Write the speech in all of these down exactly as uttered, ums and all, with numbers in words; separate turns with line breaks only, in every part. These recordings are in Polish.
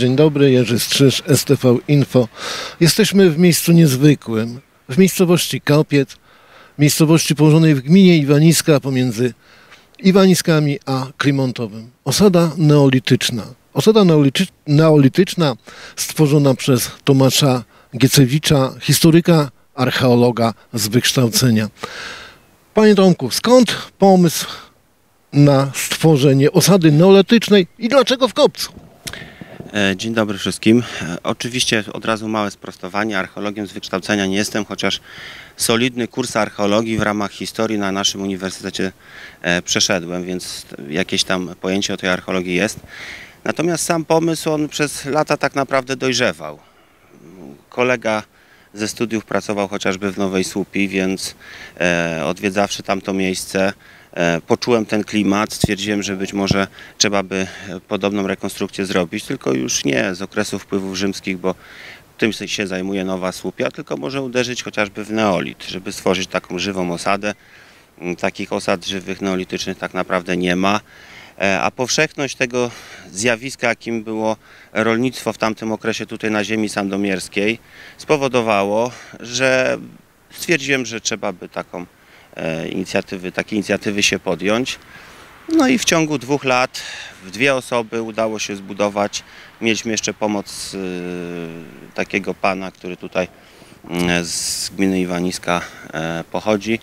Dzień dobry, Jerzy Strzyż, S T V Info. Jesteśmy w miejscu niezwykłym, w miejscowości Kopiec, miejscowości położonej w gminie Iwaniska pomiędzy Iwaniskami a Klimontowem. Osada neolityczna. Osada neolityczna stworzona przez Tomasza Giecewicza, historyka, archeologa z wykształcenia. Panie Tomku, skąd pomysł na stworzenie osady neolitycznej i dlaczego w Kopcu?
Dzień dobry wszystkim. Oczywiście od razu małe sprostowanie. Archeologiem z wykształcenia nie jestem, chociaż solidny kurs archeologii w ramach historii na naszym uniwersytecie przeszedłem, więc jakieś tam pojęcie o tej archeologii jest. Natomiast sam pomysł, on przez lata tak naprawdę dojrzewał. Kolega ze studiów pracował chociażby w Nowej Słupii, więc odwiedzawszy tamto miejsce, poczułem ten klimat, stwierdziłem, że być może trzeba by podobną rekonstrukcję zrobić, tylko już nie z okresu wpływów rzymskich, bo tym się zajmuje Nowa Słupia, tylko może uderzyć chociażby w neolit, żeby stworzyć taką żywą osadę. Takich osad żywych neolitycznych tak naprawdę nie ma, a powszechność tego zjawiska, jakim było rolnictwo w tamtym okresie tutaj na ziemi sandomierskiej, spowodowało, że stwierdziłem, że trzeba by taką inicjatywy, takie inicjatywy się podjąć. No i w ciągu dwóch lat w dwie osoby udało się zbudować. Mieliśmy jeszcze pomoc takiego pana, który tutaj z gminy Iwaniska pochodzi.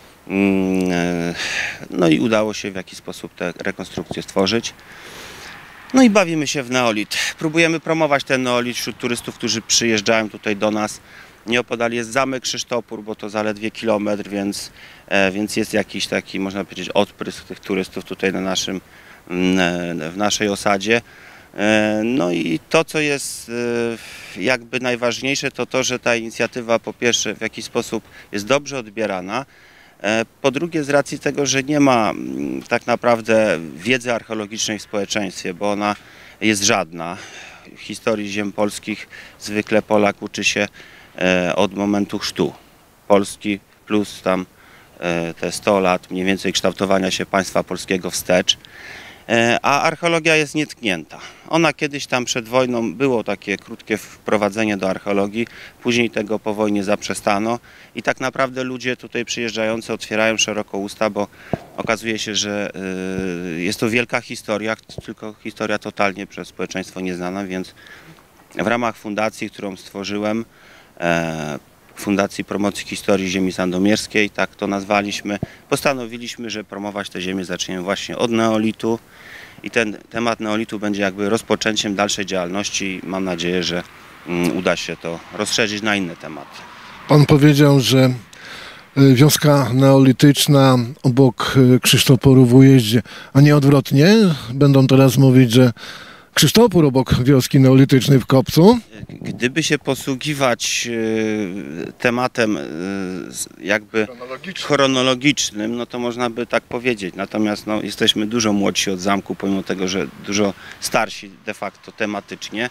No i udało się w jakiś sposób tę rekonstrukcję stworzyć. No i bawimy się w neolit. Próbujemy promować ten neolit wśród turystów, którzy przyjeżdżają tutaj do nas. Nieopodal jest zamek Krzysztopór, bo to zaledwie kilometr, więc, więc jest jakiś taki, można powiedzieć, odprysk tych turystów tutaj na naszym, w naszej osadzie. No i to, co jest jakby najważniejsze, to to, że ta inicjatywa po pierwsze w jakiś sposób jest dobrze odbierana, po drugie z racji tego, że nie ma tak naprawdę wiedzy archeologicznej w społeczeństwie, bo ona jest żadna. W historii ziem polskich zwykle Polak uczy się od momentu chrztu Polski plus tam te sto lat mniej więcej kształtowania się państwa polskiego wstecz, a archeologia jest nietknięta. Ona kiedyś tam przed wojną było takie krótkie wprowadzenie do archeologii, później tego po wojnie zaprzestano i tak naprawdę ludzie tutaj przyjeżdżający otwierają szeroko usta, bo okazuje się, że jest to wielka historia, tylko historia totalnie przez społeczeństwo nieznana, więc w ramach fundacji, którą stworzyłem, Fundacji Promocji Historii Ziemi Sandomierskiej, tak to nazwaliśmy, postanowiliśmy, że promować tę ziemię zaczniemy właśnie od neolitu i ten temat neolitu będzie jakby rozpoczęciem dalszej działalności. Mam nadzieję, że uda się to rozszerzyć na inne tematy.
Pan powiedział, że wioska neolityczna obok Krzysztoporu w Ujeździe, a nie odwrotnie. Będą teraz mówić, że Krzysztopór obok wioski neolitycznej w Kopcu.
Gdyby się posługiwać tematem jakby chronologicznym, no to można by tak powiedzieć. Natomiast no, jesteśmy dużo młodsi od zamku, pomimo tego, że dużo starsi de facto tematycznie.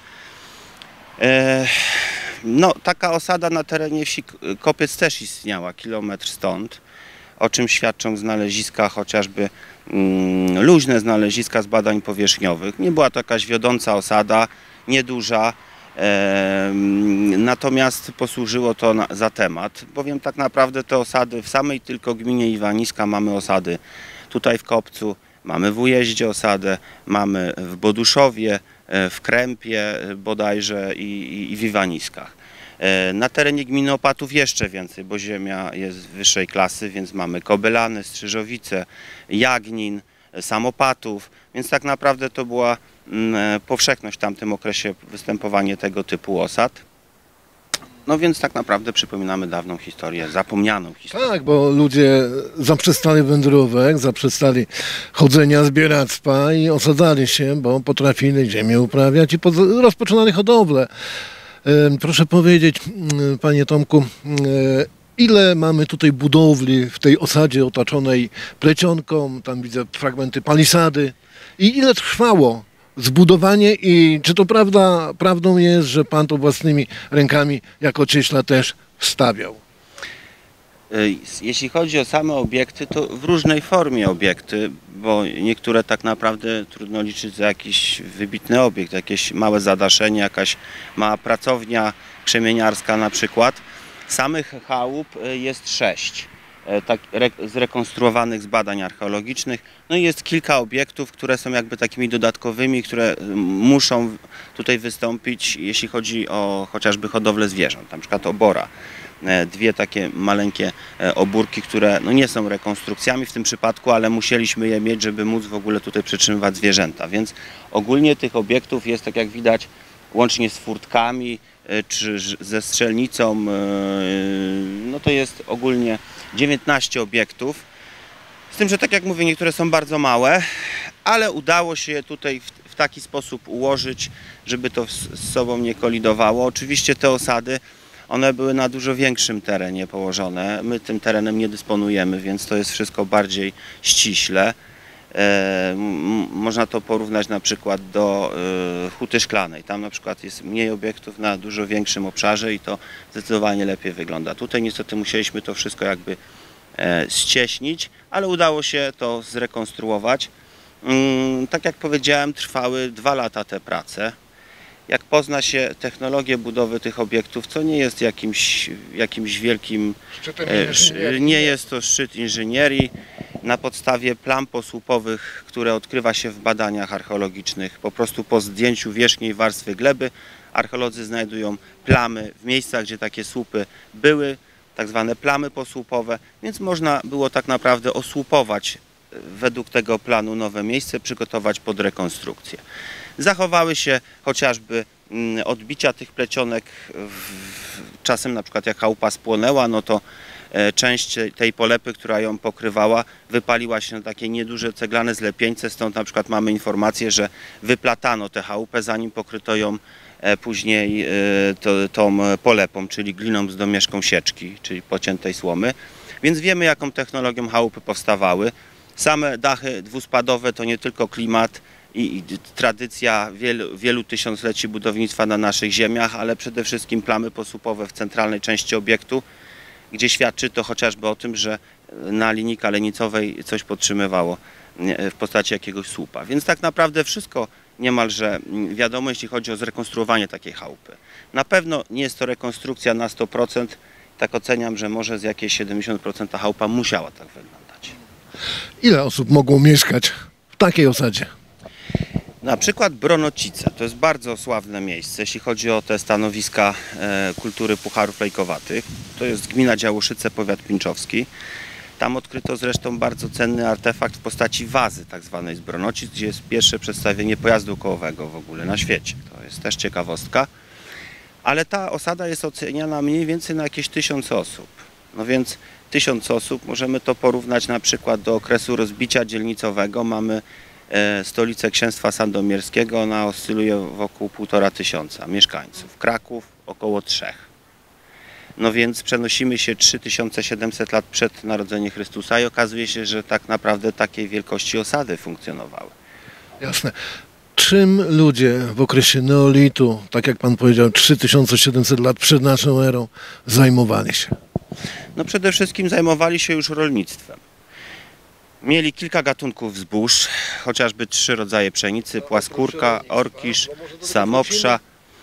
No, taka osada na terenie wsi Kopiec też istniała, kilometr stąd, o czym świadczą znaleziska, chociażby mm, luźne znaleziska z badań powierzchniowych. Nie była to jakaś wiodąca osada, nieduża, e, natomiast posłużyło to na, za temat, bowiem tak naprawdę te osady w samej tylko gminie Iwaniska mamy osady tutaj w Kopcu, mamy w Ujeździe osadę, mamy w Boduszowie, w Krępie bodajże i, i, i w Iwaniskach. Na terenie gminy Opatów jeszcze więcej, bo ziemia jest wyższej klasy, więc mamy Kobylany, Strzyżowice, Jagnin, sam Opatów, więc tak naprawdę to była powszechność w tamtym okresie występowanie tego typu osad. No więc tak naprawdę przypominamy dawną historię, zapomnianą historię.
Tak, bo ludzie zaprzestali wędrówek, zaprzestali chodzenia, zbieractwa i osadzali się, bo potrafili ziemię uprawiać i rozpoczynali hodowlę. Proszę powiedzieć, panie Tomku, ile mamy tutaj budowli w tej osadzie otoczonej plecionką, tam widzę fragmenty palisady i ile trwało zbudowanie i czy to prawda, prawdą jest, że pan to własnymi rękami jako cieśla też wstawiał?
Jeśli chodzi o same obiekty, to w różnej formie obiekty, bo niektóre tak naprawdę trudno liczyć za jakiś wybitny obiekt, jakieś małe zadaszenie, jakaś mała pracownia krzemieniarska na przykład. Samych chałup jest sześć, tak, zrekonstruowanych z badań archeologicznych. No i jest kilka obiektów, które są jakby takimi dodatkowymi, które muszą tutaj wystąpić, jeśli chodzi o chociażby hodowlę zwierząt, na przykład obora. Dwie takie maleńkie obórki, które no nie są rekonstrukcjami w tym przypadku, ale musieliśmy je mieć, żeby móc w ogóle tutaj przetrzymywać zwierzęta. Więc ogólnie tych obiektów jest, tak jak widać, łącznie z furtkami czy ze strzelnicą, no to jest ogólnie dziewiętnaście obiektów. Z tym, że tak jak mówię, niektóre są bardzo małe, ale udało się je tutaj w, w taki sposób ułożyć, żeby to z sobą nie kolidowało. Oczywiście te osady, one były na dużo większym terenie położone. My tym terenem nie dysponujemy, więc to jest wszystko bardziej ściśle. E, można to porównać na przykład do e, Huty Szklanej. Tam na przykład jest mniej obiektów na dużo większym obszarze i to zdecydowanie lepiej wygląda. Tutaj niestety musieliśmy to wszystko jakby e, ścieśnić, ale udało się to zrekonstruować. Mm, tak jak powiedziałem, trwały dwa lata te prace. Jak pozna się technologię budowy tych obiektów, co nie jest jakimś, jakimś wielkim, e, nie jest to szczyt inżynierii. Na podstawie plam posłupowych, które odkrywa się w badaniach archeologicznych, po prostu po zdjęciu wierzchniej warstwy gleby, archeolodzy znajdują plamy w miejscach, gdzie takie słupy były, tak zwane plamy posłupowe, więc można było tak naprawdę osłupować według tego planu nowe miejsce, przygotować pod rekonstrukcję. Zachowały się chociażby odbicia tych plecionek, czasem na przykład jak chałupa spłonęła, no to część tej polepy, która ją pokrywała, wypaliła się na takie nieduże ceglane zlepieńce, stąd na przykład mamy informację, że wyplatano tę chałupę, zanim pokryto ją później to, tą polepą, czyli gliną z domieszką sieczki, czyli pociętej słomy. Więc wiemy, jaką technologią chałupy powstawały. Same dachy dwuspadowe to nie tylko klimat i, i tradycja wielu, wielu tysiącleci budownictwa na naszych ziemiach, ale przede wszystkim plamy posłupowe w centralnej części obiektu, gdzie świadczy to chociażby o tym, że na linii kalenicowej coś podtrzymywało w postaci jakiegoś słupa. Więc tak naprawdę wszystko niemalże wiadomo, jeśli chodzi o zrekonstruowanie takiej chałupy. Na pewno nie jest to rekonstrukcja na sto procent. Tak oceniam, że może z jakieś siedemdziesiąt procent ta chałupa musiała tak wyglądać.
Ile osób mogło mieszkać w takiej osadzie?
Na przykład Bronocice to jest bardzo sławne miejsce, jeśli chodzi o te stanowiska e, kultury pucharów lejkowatych. To jest gmina Działoszyce, powiat pińczowski. Tam odkryto zresztą bardzo cenny artefakt w postaci wazy tak zwanej z Bronocic, gdzie jest pierwsze przedstawienie pojazdu kołowego w ogóle na świecie. To jest też ciekawostka. Ale ta osada jest oceniana mniej więcej na jakieś tysiąc osób. No więc tysiąc osób, możemy to porównać na przykład do okresu rozbicia dzielnicowego. Mamy stolicę księstwa sandomierskiego, ona oscyluje wokół półtora tysiąca mieszkańców. Kraków około trzech. No więc przenosimy się trzy tysiące siedemset lat przed narodzeniem Chrystusa i okazuje się, że tak naprawdę takiej wielkości osady funkcjonowały.
Jasne. Czym ludzie w okresie neolitu, tak jak pan powiedział, trzy tysiące siedemset lat przed naszą erą, zajmowali się?
No przede wszystkim zajmowali się już rolnictwem. Mieli kilka gatunków zbóż, chociażby trzy rodzaje pszenicy, płaskórka, orkisz, samopsza.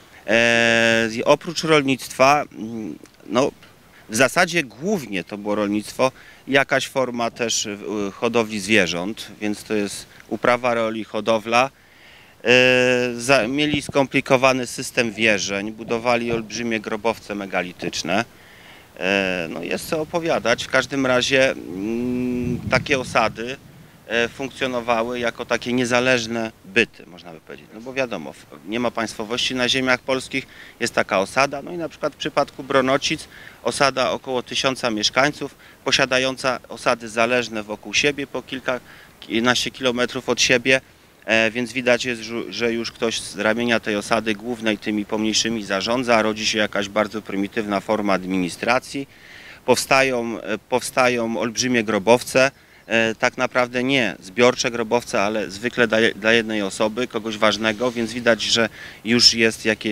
E, oprócz rolnictwa, no w zasadzie głównie to było rolnictwo, jakaś forma też hodowli zwierząt, więc to jest uprawa roli, hodowla. E, za, mieli skomplikowany system wierzeń, budowali olbrzymie grobowce megalityczne. No jest co opowiadać. W każdym razie m, takie osady e, funkcjonowały jako takie niezależne byty, można by powiedzieć. No bo wiadomo, nie ma państwowości na ziemiach polskich, jest taka osada. No i na przykład w przypadku Bronocic osada około tysiąca mieszkańców, posiadająca osady zależne wokół siebie po kilkanaście kilometrów od siebie. Więc widać jest, że już ktoś z ramienia tej osady głównej tymi pomniejszymi zarządza, rodzi się jakaś bardzo prymitywna forma administracji, powstają, powstają olbrzymie grobowce, tak naprawdę nie zbiorcze grobowce, ale zwykle dla jednej osoby, kogoś ważnego, więc widać, że już jest jakieś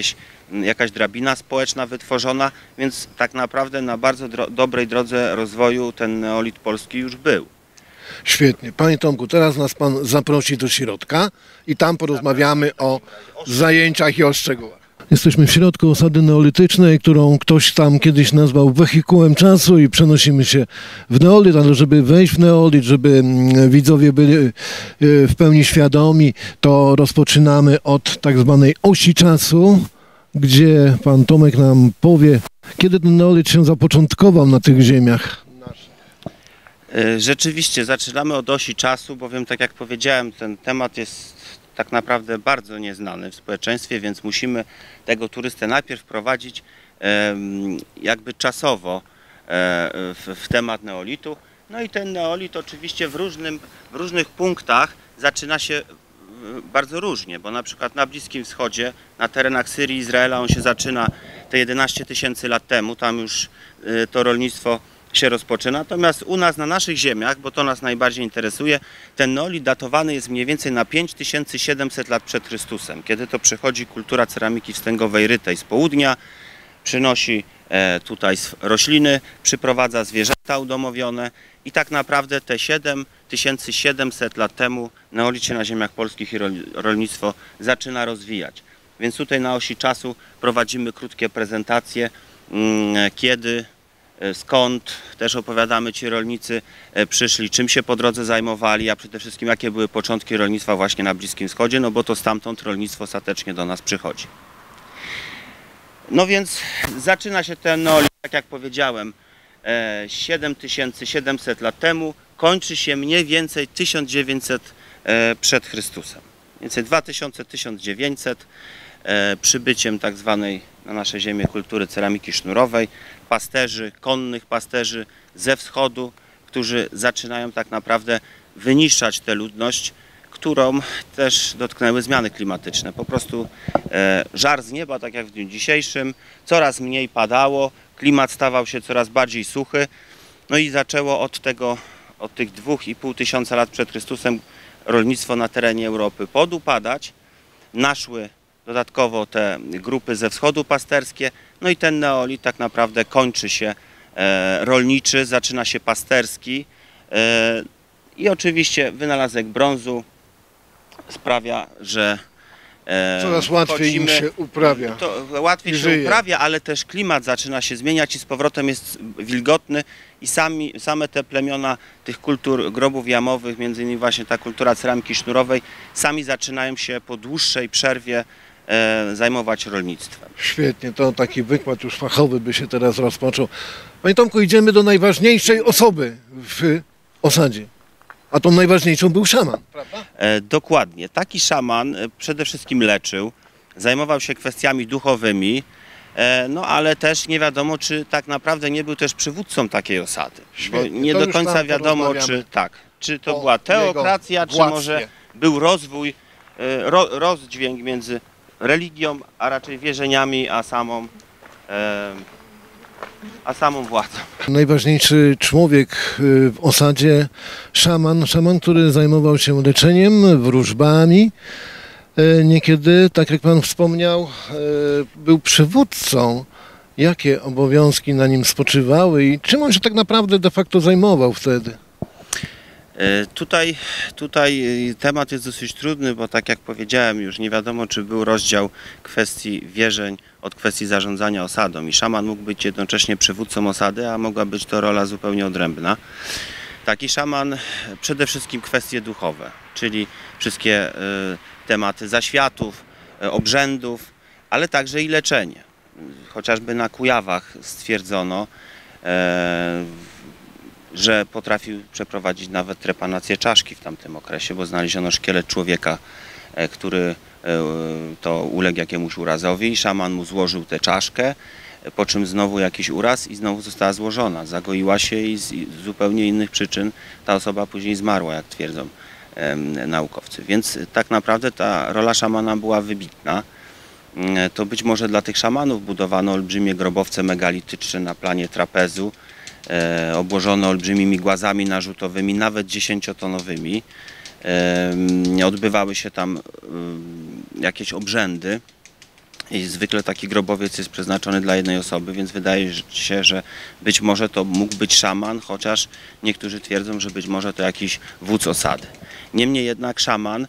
jakaś drabina społeczna wytworzona, więc tak naprawdę na bardzo dro dobrej drodze rozwoju ten neolit polski już był.
Świetnie. Panie Tomku, teraz nas pan zaprosi do środka i tam porozmawiamy o zajęciach i o szczegółach. Jesteśmy w środku osady neolitycznej, którą ktoś tam kiedyś nazwał wehikułem czasu i przenosimy się w neolit, ale żeby wejść w neolit, żeby widzowie byli w pełni świadomi, to rozpoczynamy od tak zwanej osi czasu, gdzie pan Tomek nam powie, kiedy ten neolit się zapoczątkował na tych ziemiach.
Rzeczywiście zaczynamy od osi czasu, bowiem tak jak powiedziałem, ten temat jest tak naprawdę bardzo nieznany w społeczeństwie, więc musimy tego turystę najpierw wprowadzić jakby czasowo w, w temat neolitu. No i ten neolit oczywiście w, różnym, w różnych punktach zaczyna się bardzo różnie, bo na przykład na Bliskim Wschodzie, na terenach Syrii i Izraela on się zaczyna te jedenaście tysięcy lat temu, tam już to rolnictwo się rozpoczyna. Natomiast u nas na naszych ziemiach, bo to nas najbardziej interesuje, ten neolit datowany jest mniej więcej na pięć tysięcy siedemset lat przed Chrystusem, kiedy to przychodzi kultura ceramiki wstęgowej rytej z południa, przynosi tutaj rośliny, przyprowadza zwierzęta udomowione i tak naprawdę te siedem tysięcy siedemset lat temu neolit się na ziemiach polskich i rolnictwo zaczyna rozwijać. Więc tutaj na osi czasu prowadzimy krótkie prezentacje, kiedy, skąd też opowiadamy, ci rolnicy przyszli, czym się po drodze zajmowali, a przede wszystkim jakie były początki rolnictwa właśnie na Bliskim Wschodzie, no bo to stamtąd rolnictwo ostatecznie do nas przychodzi. No więc zaczyna się ten neolit, tak jak powiedziałem, siedem tysięcy siedemset lat temu, kończy się mniej więcej tysiąc dziewięćset przed Chrystusem. Mniej więcej dwa tysiące do tysiąc dziewięćset przybyciem tak zwanej na nasze ziemię kultury ceramiki sznurowej, pasterzy, konnych pasterzy ze wschodu, którzy zaczynają tak naprawdę wyniszczać tę ludność, którą też dotknęły zmiany klimatyczne. Po prostu e, żar z nieba, tak jak w dniu dzisiejszym, coraz mniej padało, klimat stawał się coraz bardziej suchy, no i zaczęło od tego, od tych dwóch i pół tysiąca lat przed Chrystusem rolnictwo na terenie Europy podupadać, naszły dodatkowo te grupy ze wschodu pasterskie, no i ten neolit tak naprawdę kończy się e, rolniczy, zaczyna się pasterski e, i oczywiście wynalazek brązu sprawia, że e,
coraz łatwiej im się uprawia.
To łatwiej się
żyje.
uprawia, ale też klimat zaczyna się zmieniać i z powrotem jest wilgotny i sami, same te plemiona tych kultur grobów jamowych, między innymi właśnie ta kultura ceramiki sznurowej, sami zaczynają się po dłuższej przerwie e, zajmować rolnictwem.
Świetnie, to taki wykład już fachowy by się teraz rozpoczął. Panie Tomku, idziemy do najważniejszej osoby w osadzie. A tą najważniejszą był szaman, prawda?
E, dokładnie. Taki szaman e, przede wszystkim leczył, zajmował się kwestiami duchowymi, e, no ale też nie wiadomo, czy tak naprawdę nie był też przywódcą takiej osady. Bo nie
to
do
już
końca
tam
wiadomo, czy tak, czy to
o
była teokracja,
jego
czy
władztwie.
może był rozwój, e, ro, rozdźwięk między religią, a raczej wierzeniami, a samą, e, a samą władzą.
Najważniejszy człowiek w osadzie, szaman, szaman, który zajmował się leczeniem, wróżbami. Niekiedy, tak jak pan wspomniał, był przywódcą. Jakie obowiązki na nim spoczywały i czym on się tak naprawdę de facto zajmował wtedy?
Tutaj, tutaj temat jest dosyć trudny, bo tak jak powiedziałem, już nie wiadomo, czy był rozdział kwestii wierzeń od kwestii zarządzania osadą i szaman mógł być jednocześnie przywódcą osady, a mogła być to rola zupełnie odrębna. Taki szaman przede wszystkim kwestie duchowe, czyli wszystkie tematy zaświatów, obrzędów, ale także i leczenie. Chociażby na Kujawach stwierdzono, że potrafił przeprowadzić nawet trepanację czaszki w tamtym okresie, bo znaleziono szkielet człowieka, który to uległ jakiemuś urazowi i szaman mu złożył tę czaszkę, po czym znowu jakiś uraz i znowu została złożona. Zagoiła się i z zupełnie innych przyczyn ta osoba później zmarła, jak twierdzą naukowcy. Więc tak naprawdę ta rola szamana była wybitna. To być może dla tych szamanów budowano olbrzymie grobowce megalityczne na planie trapezu, E, obłożone olbrzymimi głazami narzutowymi, nawet dziesięciotonowymi. E, odbywały się tam e, jakieś obrzędy I zwykle taki grobowiec jest przeznaczony dla jednej osoby, więc wydaje się, że być może to mógł być szaman, chociaż niektórzy twierdzą, że być może to jakiś wódz osady. Niemniej jednak szaman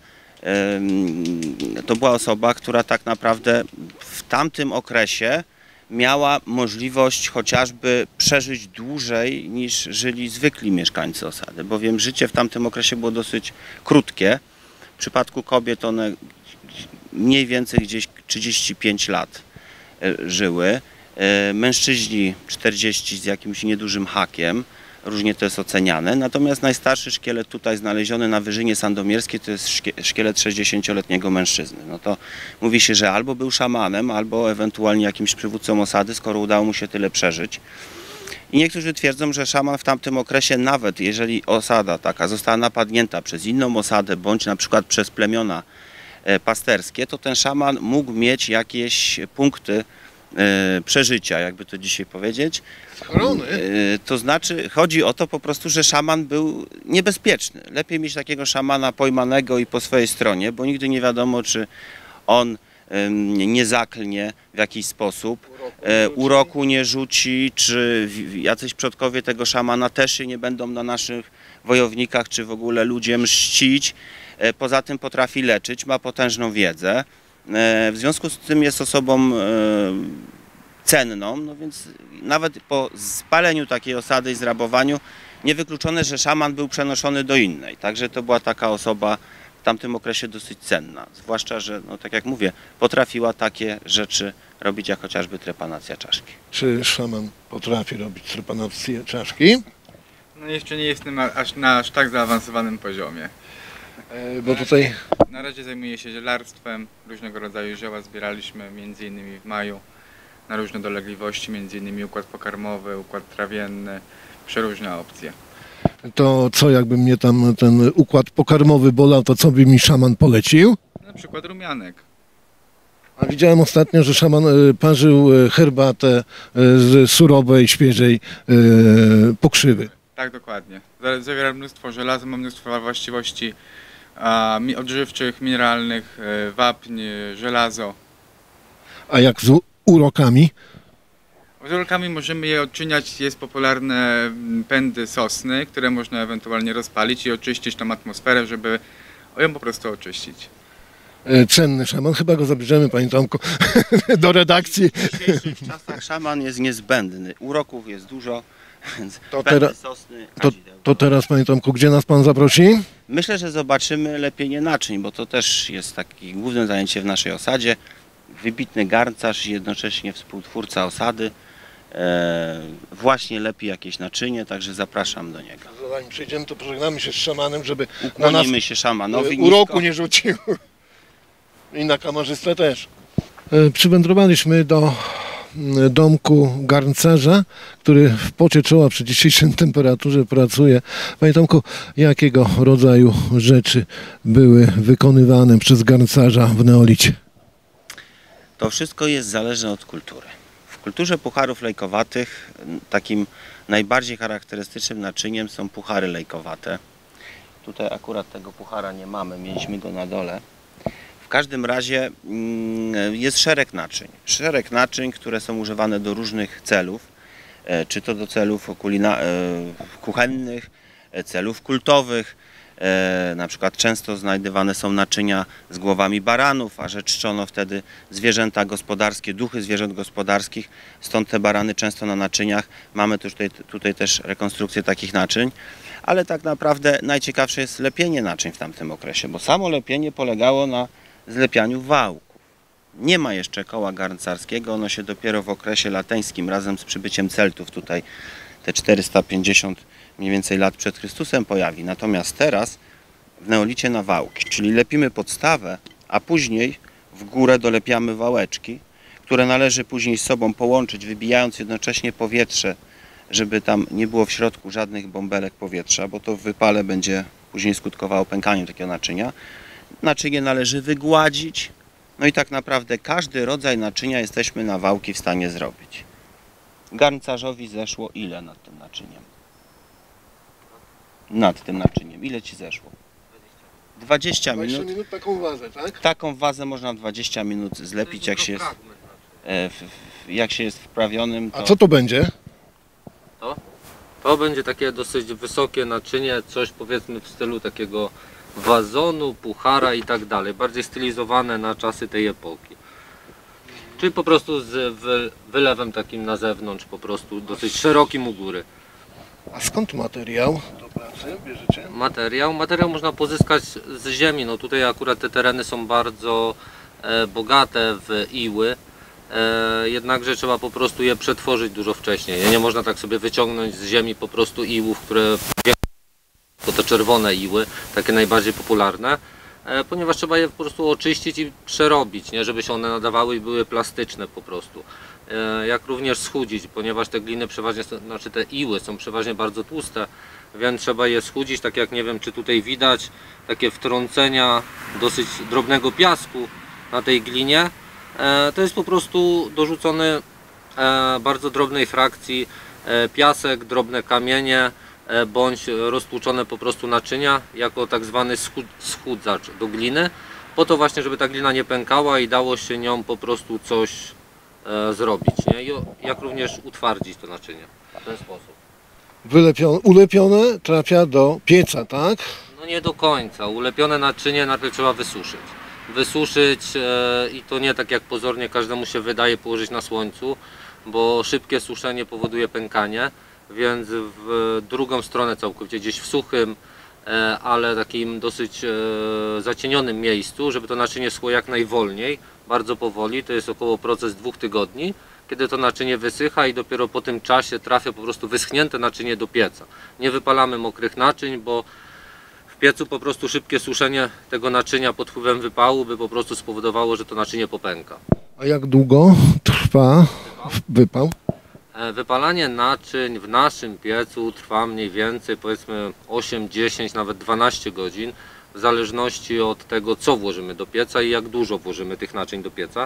to była osoba, która tak naprawdę w tamtym okresie miała możliwość chociażby przeżyć dłużej niż żyli zwykli mieszkańcy osady, bowiem życie w tamtym okresie było dosyć krótkie. W przypadku kobiet one mniej więcej gdzieś trzydzieści pięć lat żyły, mężczyźni czterdzieści z jakimś niedużym hakiem, różnie to jest oceniane, natomiast najstarszy szkielet tutaj znaleziony na Wyżynie Sandomierskiej to jest szkielet sześćdziesięcioletniego mężczyzny. No to mówi się, że albo był szamanem, albo ewentualnie jakimś przywódcą osady, skoro udało mu się tyle przeżyć. I niektórzy twierdzą, że szaman w tamtym okresie, nawet jeżeli osada taka została napadnięta przez inną osadę, bądź na przykład przez plemiona pasterskie, to ten szaman mógł mieć jakieś punkty przeżycia, jakby to dzisiaj powiedzieć.
Schrony.
To znaczy, chodzi o to po prostu, że szaman był niebezpieczny. Lepiej mieć takiego szamana pojmanego i po swojej stronie, bo nigdy nie wiadomo, czy on nie zaklnie w jakiś sposób, uroku nie rzuci, czy jacyś przodkowie tego szamana też się nie będą na naszych wojownikach, czy w ogóle ludzie mścić. Poza tym potrafi leczyć, ma potężną wiedzę. W związku z tym jest osobą cenną, no więc nawet po spaleniu takiej osady i zrabowaniu niewykluczone, że szaman był przenoszony do innej. Także to była taka osoba w tamtym okresie dosyć cenna. Zwłaszcza, że no, tak jak mówię, potrafiła takie rzeczy robić jak chociażby trepanacja czaszki.
Czy szaman potrafi robić trepanację czaszki?
No jeszcze nie jestem aż na aż tak zaawansowanym poziomie.
E, bo tutaj...
Na razie zajmuję się zielarstwem, różnego rodzaju zioła zbieraliśmy między innymi w maju na różne dolegliwości, między innymi układ pokarmowy, układ trawienny, przeróżne opcje.
To co, jakby mnie tam ten układ pokarmowy bolał, to co by mi szaman polecił?
Na przykład rumianek.
A widziałem ostatnio, że szaman e, parzył e, herbatę e, z surowej, świeżej e, pokrzywy.
Tak, dokładnie. Zawiera mnóstwo żelaza, ma mnóstwo właściwości a, mi, odżywczych, mineralnych, e, wapń, żelazo.
A jak z u- urokami?
Z urokami możemy je odczyniać, jest popularne pędy sosny, które można ewentualnie rozpalić i oczyścić tą atmosferę, żeby ją po prostu oczyścić.
E, cenny szaman, chyba go zabierzemy, panie Tomku, do redakcji.
W dzisiejszych czasach szaman jest niezbędny. Uroków jest dużo, więc
To
pędy
teraz-
sosny,
To,
kadzidełko.
to teraz, panie Tomku, gdzie nas pan zaprosi?
Myślę, że zobaczymy lepienie naczyń, bo to też jest takie główne zajęcie w naszej osadzie. Wybitny garncarz i jednocześnie współtwórca osady. E, właśnie lepi jakieś naczynie, także zapraszam do niego.
Zanim przyjdziemy, to pożegnamy się z szamanem, żeby na nas
Ukłonimy się szamanowi
e, uroku
nisko.
nie rzucił. I na kamerzystę też. E, Przywędrowaliśmy do m, domku garncarza, który w pocie czoła przy dzisiejszej temperaturze pracuje. Panie Tomku, jakiego rodzaju rzeczy były wykonywane przez garncarza w neolicie?
To wszystko jest zależne od kultury. W kulturze pucharów lejkowatych takim najbardziej charakterystycznym naczyniem są puchary lejkowate. Tutaj akurat tego puchara nie mamy, mieliśmy go na dole. W każdym razie mm, jest szereg naczyń. Szereg naczyń, które są używane do różnych celów. E, Czy to do celów kulina- e, kuchennych, e, celów kultowych. E, Na przykład często znajdywane są naczynia z głowami baranów, a że czczono wtedy zwierzęta gospodarskie, duchy zwierząt gospodarskich, stąd te barany często na naczyniach. Mamy też tutaj, tutaj też rekonstrukcję takich naczyń, ale tak naprawdę najciekawsze jest lepienie naczyń w tamtym okresie, bo samo lepienie polegało na zlepianiu wałków. Nie ma jeszcze koła garncarskiego, ono się dopiero w okresie lateńskim razem z przybyciem Celtów tutaj te czterysta pięćdziesiąt mniej więcej lat przed Chrystusem pojawi. Natomiast teraz w neolicie na wałki, czyli lepimy podstawę, a później w górę dolepiamy wałeczki, które należy później z sobą połączyć, wybijając jednocześnie powietrze, żeby tam nie było w środku żadnych bąbelek powietrza, bo to w wypale będzie później skutkowało pękaniem takiego naczynia. Naczynie należy wygładzić, no i tak naprawdę każdy rodzaj naczynia jesteśmy na wałki w stanie zrobić. Garncarzowi zeszło ile nad tym naczyniem? Nad tym naczyniem. Ile ci zeszło? dwadzieścia minut.
minut taką wazę, tak?
Taką wazę można w dwadzieścia minut zlepić, jak się jest. E, w- Jak się jest wprawionym, to...
A co to będzie?
To? To będzie takie dosyć wysokie naczynie, coś powiedzmy w stylu takiego wazonu, puchara i tak dalej. Bardziej stylizowane na czasy tej epoki. Czyli po prostu z wy- wylewem takim na zewnątrz, po prostu dosyć szerokim u góry.
A skąd materiał do pracy bierzecie?
Materiał. Materiał można pozyskać z ziemi. No tutaj akurat te tereny są bardzo e, bogate w iły. E, jednakże trzeba po prostu je przetworzyć dużo wcześniej. Nie, nie można tak sobie wyciągnąć z ziemi po prostu iłów, które to te czerwone iły, takie najbardziej popularne, e, ponieważ trzeba je po prostu oczyścić i przerobić, nie, żeby się one nadawały i były plastyczne po prostu. E, jak również schudzić, ponieważ te gliny przeważnie, są, znaczy te iły są przeważnie bardzo tłuste, więc trzeba je schudzić, tak jak nie wiem czy tutaj widać, takie wtrącenia dosyć drobnego piasku na tej glinie. E, to jest po prostu dorzucony e, bardzo drobnej frakcji e, piasek, drobne kamienie, e, bądź roztłuczone po prostu naczynia jako tak zwany schud, schudzacz do gliny, po to właśnie, żeby ta glina nie pękała i dało się nią po prostu coś e, zrobić, nie? I o- jak również utwardzić to naczynie w ten sposób.
Wylepione, ulepione trafia do pieca, tak?
No nie do końca. Ulepione naczynie najpierw trzeba wysuszyć. Wysuszyć e, i to nie tak jak pozornie każdemu się wydaje, położyć na słońcu, bo szybkie suszenie powoduje pękanie, więc w drugą stronę całkowicie, gdzieś w suchym, e, ale takim dosyć e, zacienionym miejscu, żeby to naczynie schło jak najwolniej, bardzo powoli, to jest około proces dwóch tygodni, kiedy to naczynie wysycha i dopiero po tym czasie trafia po prostu wyschnięte naczynie do pieca. Nie wypalamy mokrych naczyń, bo w piecu po prostu szybkie suszenie tego naczynia pod wpływem wypału by po prostu spowodowało, że to naczynie popęka.
A jak długo trwa wypał?
E, Wypalanie naczyń w naszym piecu trwa mniej więcej powiedzmy osiem, dziesięć, nawet dwanaście godzin, w zależności od tego, co włożymy do pieca i jak dużo włożymy tych naczyń do pieca.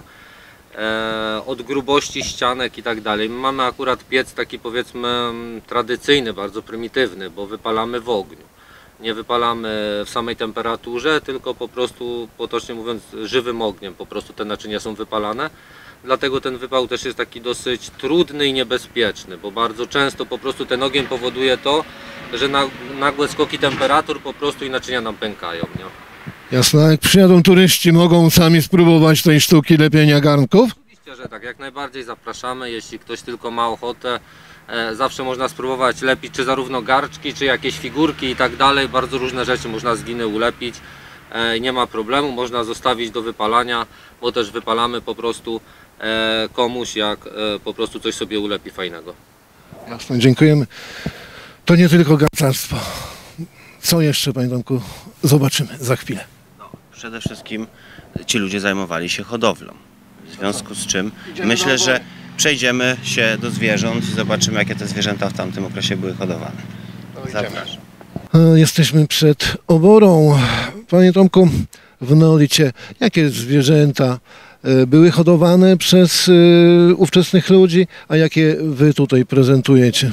E, od grubości ścianek i tak dalej. My mamy akurat piec taki powiedzmy mm, tradycyjny, bardzo prymitywny, bo wypalamy w ogniu. Nie wypalamy w samej temperaturze, tylko po prostu, potocznie mówiąc, żywym ogniem po prostu te naczynia są wypalane. Dlatego ten wypał też jest taki dosyć trudny i niebezpieczny, bo bardzo często po prostu ten ogień powoduje to, że na, nagłe skoki temperatur po prostu i naczynia nam pękają. Nie?
Jasne, jak przyjadą turyści, mogą sami spróbować tej sztuki lepienia garnków?
Oczywiście, że tak, jak najbardziej zapraszamy, jeśli ktoś tylko ma ochotę. E, zawsze można spróbować lepić czy zarówno garczki, czy jakieś figurki i tak dalej. Bardzo różne rzeczy można z gliny ulepić. E, nie ma problemu, można zostawić do wypalania, bo też wypalamy po prostu e, komuś, jak e, po prostu coś sobie ulepi fajnego.
Jasne, dziękujemy. To nie tylko garcarstwo. Co jeszcze, panie Tomku, zobaczymy za chwilę.
Przede wszystkim ci ludzie zajmowali się hodowlą. W związku z czym
Idziemy
myślę,
do
że
obory.
przejdziemy się do zwierząt i zobaczymy, jakie te zwierzęta w tamtym okresie były hodowane. Zapraszam.
E, Jesteśmy przed oborą. Panie Tomku, w neolicie jakie zwierzęta e, były hodowane przez e, ówczesnych ludzi, a jakie wy tutaj prezentujecie?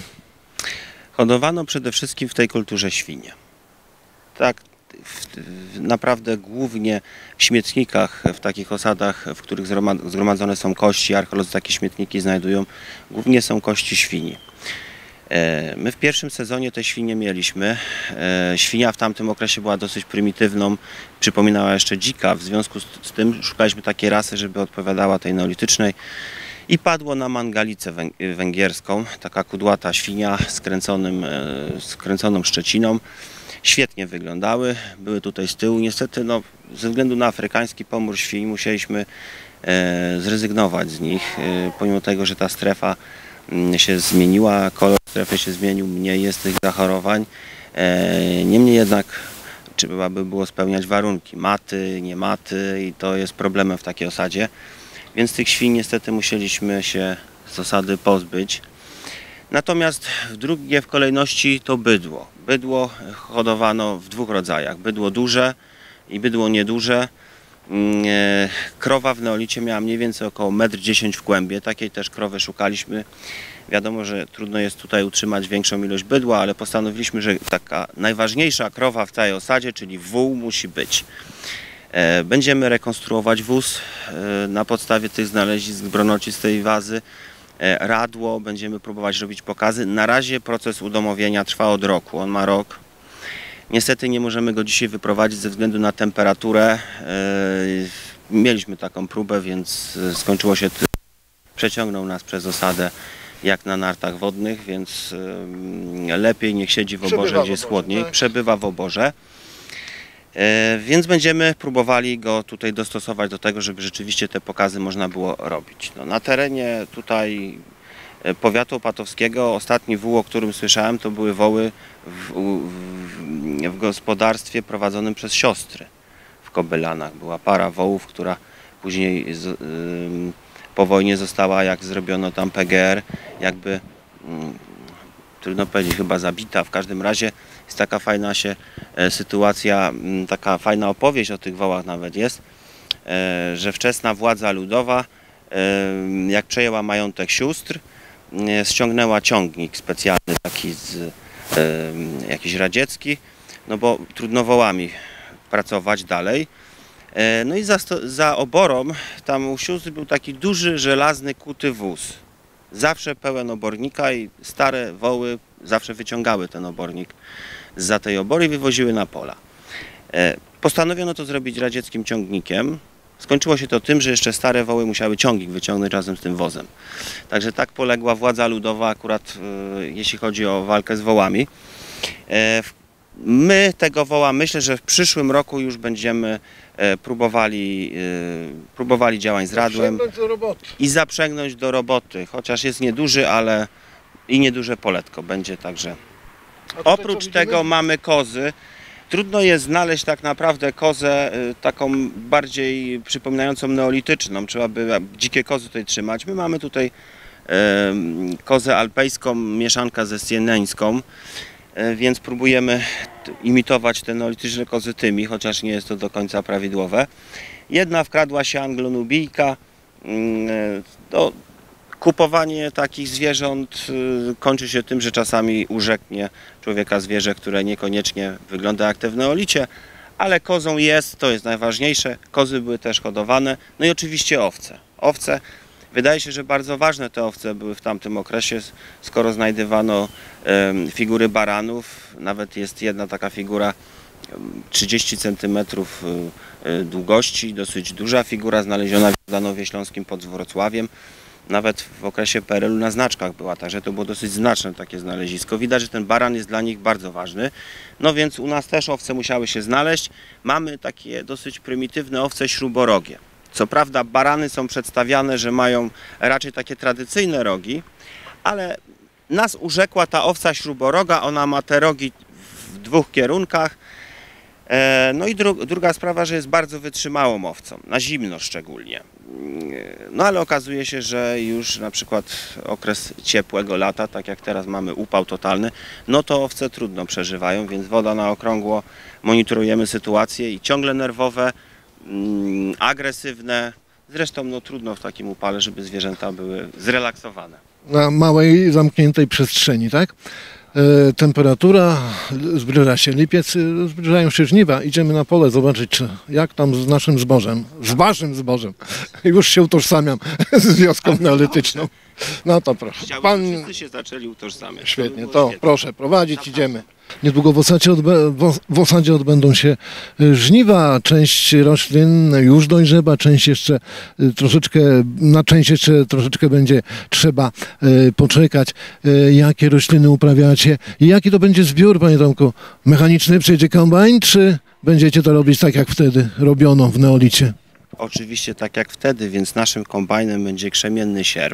Hodowano przede wszystkim w tej kulturze świnie. Tak, w, w, naprawdę głównie w śmietnikach, w takich osadach, w których zroma- zgromadzone są kości, archeolodzy takie śmietniki znajdują, głównie są kości świni. E, My w pierwszym sezonie te świnie mieliśmy. E, Świnia w tamtym okresie była dosyć prymitywną, przypominała jeszcze dzika, w związku z, z tym szukaliśmy takiej rasy, żeby odpowiadała tej neolitycznej. I padło na mangalicę węg- węgierską, taka kudłata świnia z kręconym, e, z kręconą szczeciną. Świetnie wyglądały, były tutaj z tyłu. Niestety no, ze względu na afrykański pomór świń musieliśmy e, zrezygnować z nich, e, pomimo tego, że ta strefa mm, się zmieniła, kolor strefy się zmienił, mniej jest tych zachorowań. E, niemniej jednak trzeba by było spełniać warunki, maty, nie maty i to jest problemem w takiej osadzie. Więc tych świń niestety musieliśmy się z osady pozbyć. Natomiast w drugie w kolejności to bydło. Bydło hodowano w dwóch rodzajach. Bydło duże i bydło nieduże. Mm, e, Krowa w neolicie miała mniej więcej około metr dziesięć w kłębie. Takiej też krowy szukaliśmy. Wiadomo, że trudno jest tutaj utrzymać większą ilość bydła, ale postanowiliśmy, że taka najważniejsza krowa w całej osadzie, czyli wół, musi być. Będziemy rekonstruować wóz na podstawie tych znalezisk bronocistej wazy. Radło, będziemy próbować robić pokazy. Na razie proces udomowienia trwa od roku, on ma rok. Niestety nie możemy go dzisiaj wyprowadzić ze względu na temperaturę. Mieliśmy taką próbę, więc skończyło się tym. Przeciągnął nas przez osadę jak na nartach wodnych, więc lepiej niech siedzi w oborze, gdzie jest chłodniej. Przebywa w oborze. Więc będziemy próbowali go tutaj dostosować do tego, żeby rzeczywiście te pokazy można było robić. No, na terenie tutaj powiatu opatowskiego ostatni wół, o którym słyszałem, to były woły w, w, w gospodarstwie prowadzonym przez siostry w Kobylanach. Była para wołów, która później z, y, po wojnie została, jak zrobiono tam P G R, jakby y, trudno powiedzieć, chyba zabita. W każdym razie jest taka fajna się e, sytuacja, m, taka fajna opowieść o tych wołach nawet jest, e, że wczesna władza ludowa, e, jak przejęła majątek sióstr, e, ściągnęła ciągnik specjalny taki z, e, jakiś radziecki, no bo trudno wołami pracować dalej. E, no i za, za oborą tam u sióstr był taki duży, żelazny, kuty wóz. Zawsze pełen obornika i stare woły zawsze wyciągały ten obornik zza tej obory i wywoziły na pola. Postanowiono to zrobić radzieckim ciągnikiem. Skończyło się to tym, że jeszcze stare woły musiały ciągnik wyciągnąć razem z tym wozem. Także tak poległa władza ludowa akurat jeśli chodzi o walkę z wołami. My tego woła, myślę, że w przyszłym roku już będziemy próbowali, próbowali działań z radłem i zaprzęgnąć do roboty, chociaż jest nieduży, ale i nieduże poletko będzie także. Oprócz tego mamy kozy. Trudno jest znaleźć tak naprawdę kozę taką bardziej przypominającą neolityczną. Trzeba by dzikie kozy tutaj trzymać. My mamy tutaj kozę alpejską, mieszanka ze sieneńską, więc próbujemy imitować te neolityczne kozy tymi, chociaż nie jest to do końca prawidłowe. Jedna wkradła się anglonubijka. To kupowanie takich zwierząt kończy się tym, że czasami urzeknie człowieka zwierzę, które niekoniecznie wygląda jak te w neolicie, ale kozą jest, to jest najważniejsze. Kozy były też hodowane, no i oczywiście owce. Owce, wydaje się, że bardzo ważne te owce były w tamtym okresie, skoro znajdywano um, figury baranów. Nawet jest jedna taka figura trzydzieści centymetrów długości, dosyć duża figura, znaleziona w Jordanowie Śląskim pod Wrocławiem. Nawet w okresie P R L u na znaczkach była, także to było dosyć znaczne takie znalezisko. Widać, że ten baran jest dla nich bardzo ważny. No więc u nas też owce musiały się znaleźć. Mamy takie dosyć prymitywne owce śruborogie. Co prawda barany są przedstawiane, że mają raczej takie tradycyjne rogi, ale nas urzekła ta owca śruboroga, ona ma te rogi w dwóch kierunkach. No i dru druga sprawa, że jest bardzo wytrzymałą owcą, na zimno szczególnie. No ale okazuje się, że już na przykład okres ciepłego lata, tak jak teraz mamy upał totalny, no to owce trudno przeżywają, więc woda na okrągło, monitorujemy sytuację i ciągle nerwowe, mm, agresywne. Zresztą no trudno w takim upale, żeby zwierzęta były zrelaksowane.
Na małej, zamkniętej przestrzeni, tak? E, temperatura, zbliża się lipiec, zbliżają się żniwa, idziemy na pole zobaczyć, czy, jak tam z naszym zbożem, z waszym zbożem. Już się utożsamiam z wioską neolityczną. No to proszę.
Pan... Wszyscy się zaczęli utożsamiać.
Świetnie, to proszę prowadzić, idziemy. Niedługo w osadzie, odbę w osadzie odbędą się żniwa, część roślin już dojrzewa, część jeszcze troszeczkę, na część jeszcze troszeczkę będzie trzeba poczekać. Jakie rośliny uprawiacie i jaki to będzie zbiór, panie Tomku? Mechaniczny przyjdzie kombajn, czy będziecie to robić tak jak wtedy robiono w neolicie?
Oczywiście tak jak wtedy, więc naszym kombajnem będzie krzemienny sierp.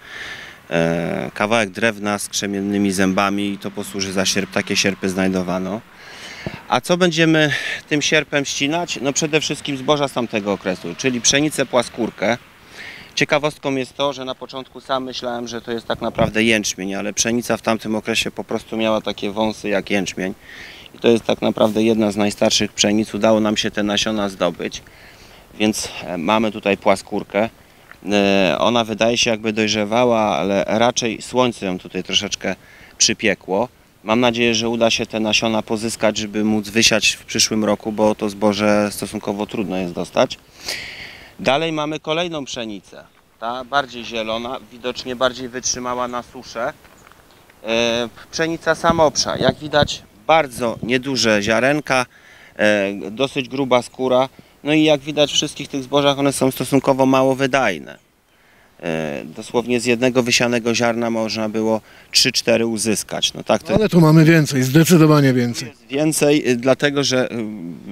Kawałek drewna z krzemiennymi zębami i to posłuży za sierp, takie sierpy znajdowano. A co będziemy tym sierpem ścinać? No przede wszystkim zboża z tamtego okresu, czyli pszenicę płaskórkę. Ciekawostką jest to, że na początku sam myślałem, że to jest tak naprawdę jęczmień, ale pszenica w tamtym okresie po prostu miała takie wąsy jak jęczmień. I to jest tak naprawdę jedna z najstarszych pszenic. Udało nam się te nasiona zdobyć, więc mamy tutaj płaskórkę. Ona wydaje się jakby dojrzewała, ale raczej słońce ją tutaj troszeczkę przypiekło. Mam nadzieję, że uda się te nasiona pozyskać, żeby móc wysiać w przyszłym roku, bo to zboże stosunkowo trudno jest dostać. Dalej mamy kolejną pszenicę. Ta bardziej zielona, widocznie bardziej wytrzymała na suszę. E, pszenica samopsza. Jak widać, bardzo nieduże ziarenka, e, dosyć gruba skóra. No i jak widać w wszystkich tych zbożach one są stosunkowo mało wydajne. E, dosłownie z jednego wysianego ziarna można było trzy cztery uzyskać. No tak to
Ale tu mamy więcej, zdecydowanie więcej.
jest więcej, y, dlatego że y,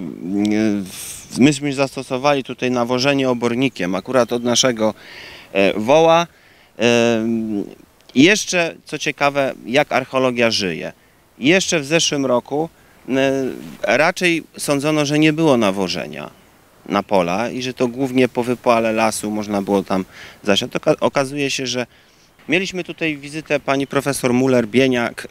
y, myśmy zastosowali tutaj nawożenie obornikiem, akurat od naszego e, woła. E, I jeszcze, co ciekawe, jak archeologia żyje. Jeszcze w zeszłym roku e, raczej sądzono, że nie było nawożenia na pola i że to głównie po wypale lasu można było tam zasiać. Oka- Okazuje się, że mieliśmy tutaj wizytę pani profesor Muller-Bieniak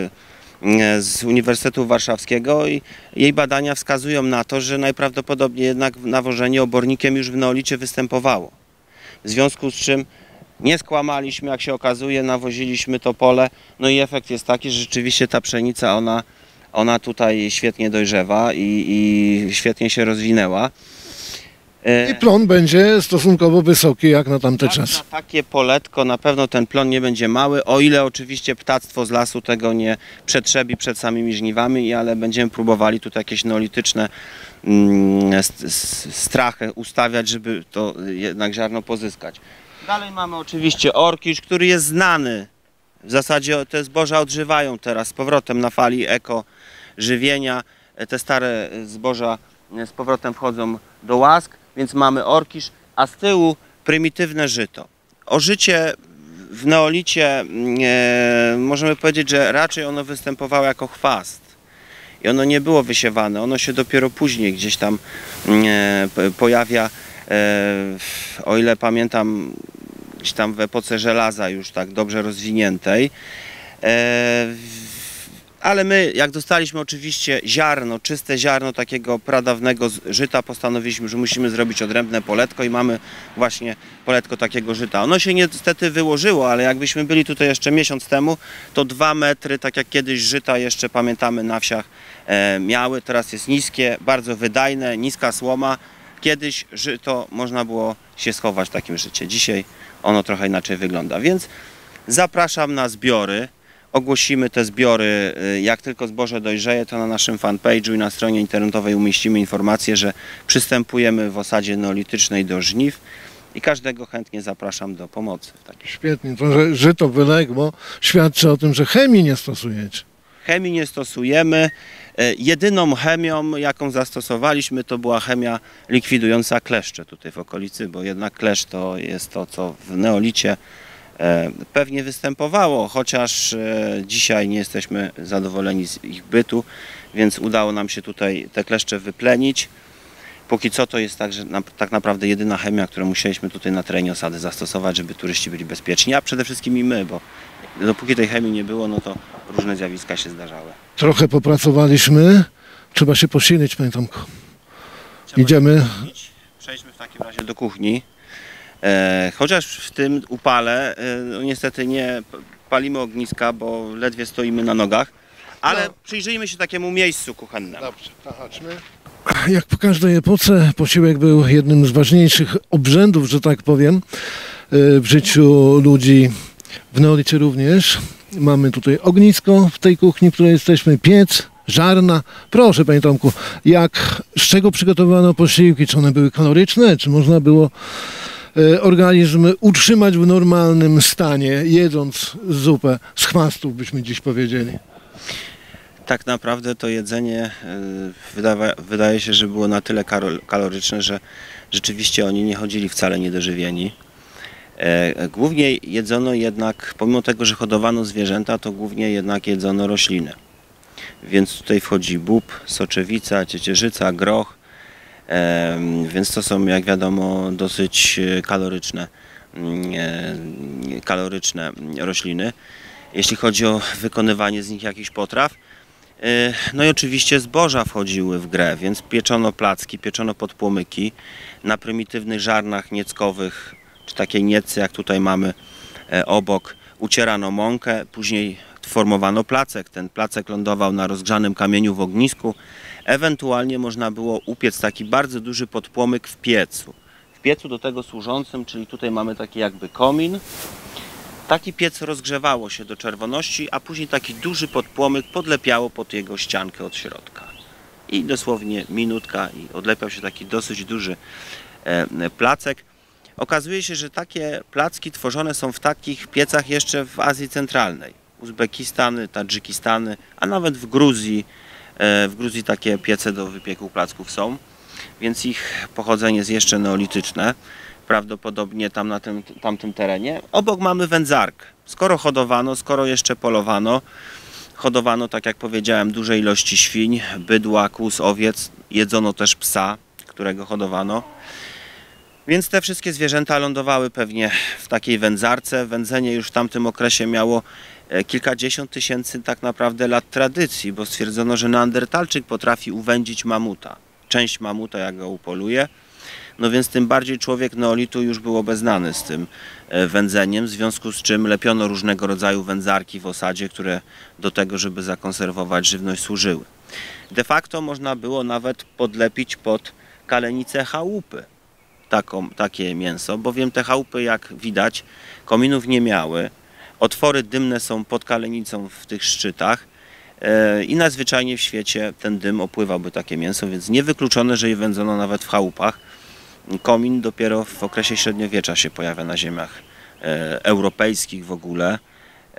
y, z Uniwersytetu Warszawskiego i jej badania wskazują na to, że najprawdopodobniej jednak nawożenie obornikiem już w neolicie występowało. W związku z czym nie skłamaliśmy, jak się okazuje, nawoziliśmy to pole, no i efekt jest taki, że rzeczywiście ta pszenica, ona, ona tutaj świetnie dojrzewa i, i świetnie się rozwinęła.
I plon będzie stosunkowo wysoki jak na tamte
Tak,
czasy.
na takie poletko na pewno ten plon nie będzie mały, o ile oczywiście ptactwo z lasu tego nie przetrzebi przed samymi żniwami, ale będziemy próbowali tutaj jakieś neolityczne mm, st- s- strachy ustawiać, żeby to jednak ziarno pozyskać. Dalej mamy oczywiście orkisz, który jest znany. W zasadzie te zboża odżywają teraz z powrotem na fali eko żywienia. Te stare zboża z powrotem wchodzą do łask, więc mamy orkisz, a z tyłu prymitywne żyto. O życie w neolicie e, możemy powiedzieć, że raczej ono występowało jako chwast. I ono nie było wysiewane, ono się dopiero później gdzieś tam e, pojawia, e, o ile pamiętam, gdzieś tam w epoce żelaza już tak dobrze rozwiniętej. E, Ale my, jak dostaliśmy oczywiście ziarno, czyste ziarno takiego pradawnego żyta, postanowiliśmy, że musimy zrobić odrębne poletko i mamy właśnie poletko takiego żyta. Ono się niestety wyłożyło, ale jakbyśmy byli tutaj jeszcze miesiąc temu, to dwa metry, tak jak kiedyś żyta jeszcze pamiętamy na wsiach e, miały. Teraz jest niskie, bardzo wydajne, niska słoma. Kiedyś żyto można było się schować w takim życie. Dzisiaj ono trochę inaczej wygląda, więc zapraszam na zbiory. Ogłosimy te zbiory, jak tylko zboże dojrzeje, to na naszym fanpage'u i na stronie internetowej umieścimy informację, że przystępujemy w osadzie neolitycznej do żniw i każdego chętnie zapraszam do pomocy. w takim.
Świetnie, to, że żyto wyległo, świadczy o tym, że chemii nie stosujecie.
Chemii nie stosujemy. E, Jedyną chemią, jaką zastosowaliśmy, to była chemia likwidująca kleszcze tutaj w okolicy, bo jednak kleszcz to jest to, co w neolicie e, pewnie występowało, chociaż e, dzisiaj nie jesteśmy zadowoleni z ich bytu, więc udało nam się tutaj te kleszcze wyplenić. Póki co to jest tak, że na, tak naprawdę jedyna chemia, którą musieliśmy tutaj na terenie osady zastosować, żeby turyści byli bezpieczni, a przede wszystkim i my, bo dopóki tej chemii nie było, no to różne zjawiska się zdarzały.
Trochę popracowaliśmy, trzeba się posilić, panie Tomku.
Trzeba
Idziemy.
się posilić. Przejdźmy w takim razie do kuchni. E, chociaż w tym upale e, no niestety nie p- palimy ogniska, bo ledwie stoimy na nogach, ale
No.
przyjrzyjmy się takiemu miejscu kuchennemu.
Dobrze, to chodźmy. Jak w każdej epoce, posiłek był jednym z ważniejszych obrzędów, że tak powiem, w życiu ludzi, w neolicie również. Mamy tutaj ognisko w tej kuchni, w której jesteśmy, piec, żarna. Proszę, panie Tomku, jak, z czego przygotowano posiłki? Czy one były kaloryczne? Czy można było e, organizm utrzymać w normalnym stanie, jedząc zupę z chwastów, byśmy dziś powiedzieli?
Tak naprawdę to jedzenie y, wydawa, wydaje się, że było na tyle karo- kaloryczne, że rzeczywiście oni nie chodzili wcale niedożywieni. E, głównie jedzono jednak, pomimo tego, że hodowano zwierzęta, to głównie jednak jedzono rośliny. Więc tutaj wchodzi bób, soczewica, ciecierzyca, groch, e, więc to są, jak wiadomo, dosyć kaloryczne, e, kaloryczne rośliny. Jeśli chodzi o wykonywanie z nich jakichś potraw, no i oczywiście zboża wchodziły w grę, więc pieczono placki, pieczono podpłomyki. Na prymitywnych żarnach nieckowych, czy takiej niecce jak tutaj mamy obok, ucierano mąkę, później formowano placek. Ten placek lądował na rozgrzanym kamieniu w ognisku. Ewentualnie można było upiec taki bardzo duży podpłomyk w piecu. W piecu do tego służącym, czyli tutaj mamy taki jakby komin. Taki piec rozgrzewało się do czerwoności, a później taki duży podpłomyk podlepiało pod jego ściankę od środka. I dosłownie minutka i odlepiał się taki dosyć duży placek. Okazuje się, że takie placki tworzone są w takich piecach jeszcze w Azji Centralnej. Uzbekistany, Tadżykistany, a nawet w Gruzji. W Gruzji takie piece do wypieku placków są, więc ich pochodzenie jest jeszcze neolityczne. Prawdopodobnie tam na tym tamtym terenie. Obok mamy wędzarkę. Skoro hodowano, skoro jeszcze polowano, hodowano, tak jak powiedziałem, duże ilości świń, bydła, kóz, owiec, jedzono też psa, którego hodowano. Więc te wszystkie zwierzęta lądowały pewnie w takiej wędzarce. Wędzenie już w tamtym okresie miało kilkadziesiąt tysięcy tak naprawdę lat tradycji, bo stwierdzono, że neandertalczyk potrafi uwędzić mamuta. Część mamuta, jak go upoluje. No więc tym bardziej człowiek neolitu już był obeznany z tym wędzeniem, w związku z czym lepiono różnego rodzaju wędzarki w osadzie, które do tego, żeby zakonserwować żywność, służyły. De facto można było nawet podlepić pod kalenicę chałupy taką, takie mięso, bowiem te chałupy, jak widać, kominów nie miały. Otwory dymne są pod kalenicą w tych szczytach i najzwyczajniej w świecie ten dym opływałby takie mięso, więc niewykluczone, że je wędzono nawet w chałupach. Komin dopiero w okresie średniowiecza się pojawia na ziemiach e, europejskich w ogóle, e,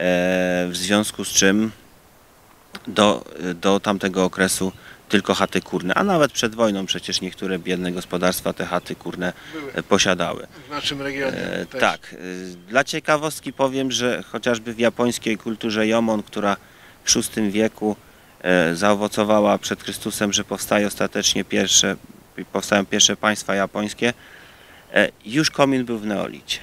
w związku z czym do, do tamtego okresu tylko chaty kurne, a nawet przed wojną przecież niektóre biedne gospodarstwa te chaty kurne Były. posiadały.
W naszym regionie
e,
też.
Tak. Dla ciekawostki powiem, że chociażby w japońskiej kulturze Jomon, która w szóstym wieku e, zaowocowała przed Chrystusem, że powstaje ostatecznie pierwsze powstają pierwsze państwa japońskie, już komin był w neolicie.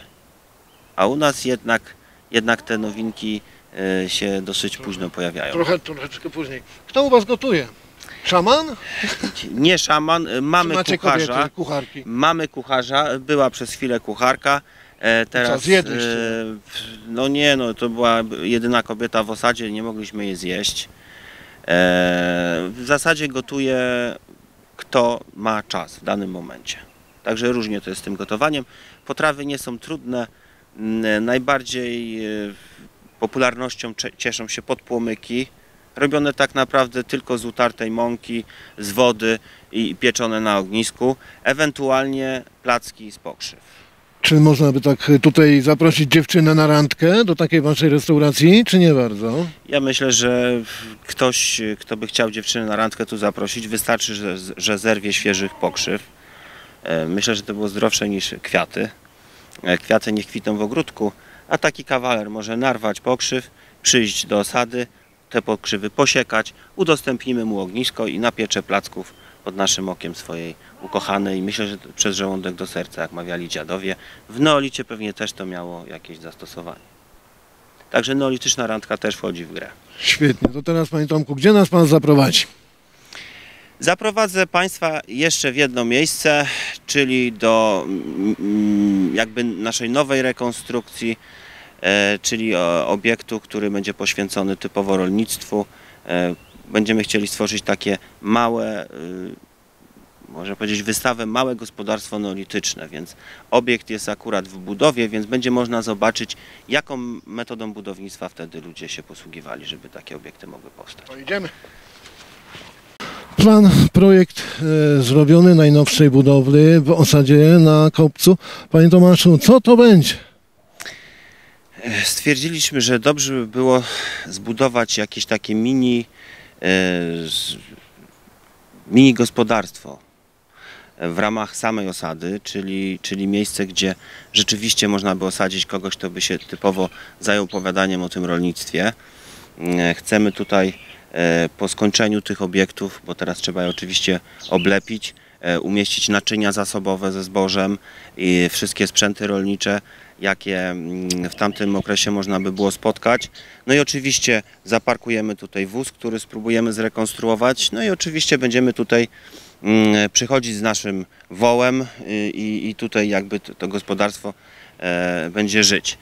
A u nas jednak, jednak te nowinki się dosyć trochę, późno pojawiają.
Trochę, troszeczkę później. Kto u was gotuje? Szaman?
Nie szaman, mamy kucharza.
Kobiety, kucharki?
Mamy kucharza, była przez chwilę kucharka. Teraz,
Co, zjedliście?
no nie, no to była jedyna kobieta w osadzie, nie mogliśmy jej zjeść. W zasadzie gotuje kto ma czas w danym momencie. Także różnie to jest z tym gotowaniem. Potrawy nie są trudne. Najbardziej popularnością cieszą się podpłomyki, robione tak naprawdę tylko z utartej mąki, z wody i pieczone na ognisku, ewentualnie placki z pokrzyw.
Czy można by tak tutaj zaprosić dziewczynę na randkę do takiej waszej restauracji, czy nie bardzo?
Ja myślę, że ktoś, kto by chciał dziewczynę na randkę tu zaprosić, wystarczy, że, że zerwie świeżych pokrzyw. Myślę, że to było zdrowsze niż kwiaty. Kwiaty niech kwitną w ogródku, a taki kawaler może narwać pokrzyw, przyjść do osady, te pokrzywy posiekać, udostępnimy mu ognisko i napiecze placków pod naszym okiem swojej ukochanej. Myślę, że przez żołądek do serca, jak mawiali dziadowie. W neolicie pewnie też to miało jakieś zastosowanie. Także neolityczna randka też wchodzi w grę.
Świetnie. To teraz, panie Tomku, gdzie nas pan zaprowadzi?
Zaprowadzę państwa jeszcze w jedno miejsce, czyli do jakby naszej nowej rekonstrukcji, czyli obiektu, który będzie poświęcony typowo rolnictwu. Będziemy chcieli stworzyć takie małe, można powiedzieć, wystawę małe gospodarstwo neolityczne, więc obiekt jest akurat w budowie, więc będzie można zobaczyć, jaką metodą budownictwa wtedy ludzie się posługiwali, żeby takie obiekty mogły powstać.
To idziemy. Plan, projekt e, zrobiony najnowszej budowli w osadzie na Kopcu. Panie Tomaszu, co to będzie?
Stwierdziliśmy, że dobrze by było zbudować jakieś takie mini, e, mini gospodarstwo w ramach samej osady, czyli, czyli miejsce, gdzie rzeczywiście można by osadzić kogoś, kto by się typowo zajął opowiadaniem o tym rolnictwie. E, chcemy tutaj po skończeniu tych obiektów, bo teraz trzeba je oczywiście oblepić, umieścić naczynia zasobowe ze zbożem i wszystkie sprzęty rolnicze, jakie w tamtym okresie można by było spotkać. No i oczywiście zaparkujemy tutaj wóz, który spróbujemy zrekonstruować. No i oczywiście będziemy tutaj przychodzić z naszym wołem i, i tutaj jakby to, to gospodarstwo będzie żyć.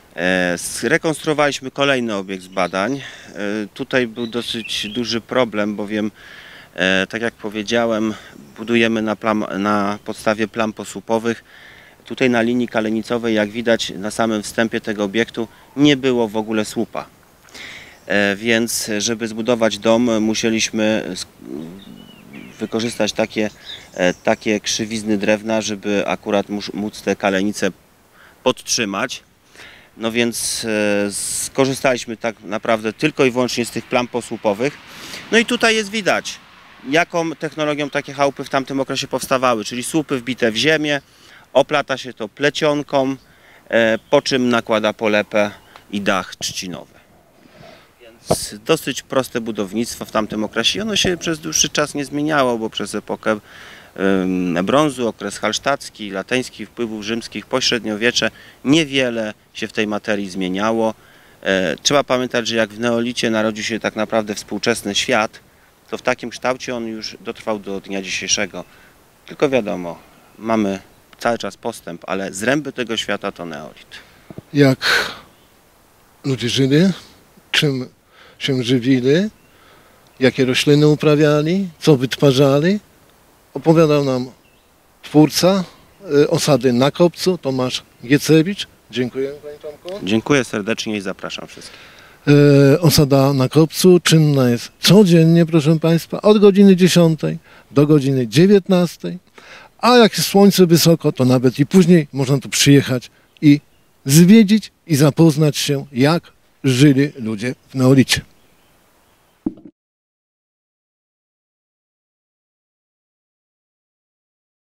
E, Zrekonstruowaliśmy kolejny obiekt z badań. E, Tutaj był dosyć duży problem, bowiem e, tak jak powiedziałem, budujemy na, plam, na podstawie plam posłupowych. Tutaj na linii kalenicowej, jak widać na samym wstępie tego obiektu, nie było w ogóle słupa. E, Więc żeby zbudować dom, musieliśmy sk- wykorzystać takie, e, takie krzywizny drewna, żeby akurat mus- móc te kalenice podtrzymać. No więc e, skorzystaliśmy tak naprawdę tylko i wyłącznie z tych plam posłupowych. No i tutaj jest widać, jaką technologią takie chałupy w tamtym okresie powstawały, czyli słupy wbite w ziemię, oplata się to plecionką, e, po czym nakłada polepę i dach trzcinowy. Więc dosyć proste budownictwo w tamtym okresie. Ono się przez dłuższy czas nie zmieniało, bo przez epokę em, brązu, okres halsztacki, lateńskich wpływów rzymskich, pośredniowiecze, niewiele się w tej materii zmieniało. E, trzeba pamiętać, że jak w neolicie narodził się tak naprawdę współczesny świat, to w takim kształcie on już dotrwał do dnia dzisiejszego. Tylko wiadomo, mamy cały czas postęp, ale zręby tego świata to neolit.
Jak ludzie żyli, czym się żywili, jakie rośliny uprawiali, co wytwarzali, opowiadał nam twórca y, osady na Kopcu, Tomasz Giecewicz. Dziękuję, panie Tomku.
Dziękuję serdecznie i zapraszam wszystkich.
Y, osada na Kopcu czynna jest codziennie, proszę państwa, od godziny dziesiątej do godziny dziewiętnastej, a jak jest słońce wysoko, to nawet i później można tu przyjechać i zwiedzić i zapoznać się, jak żyli ludzie w neolicie.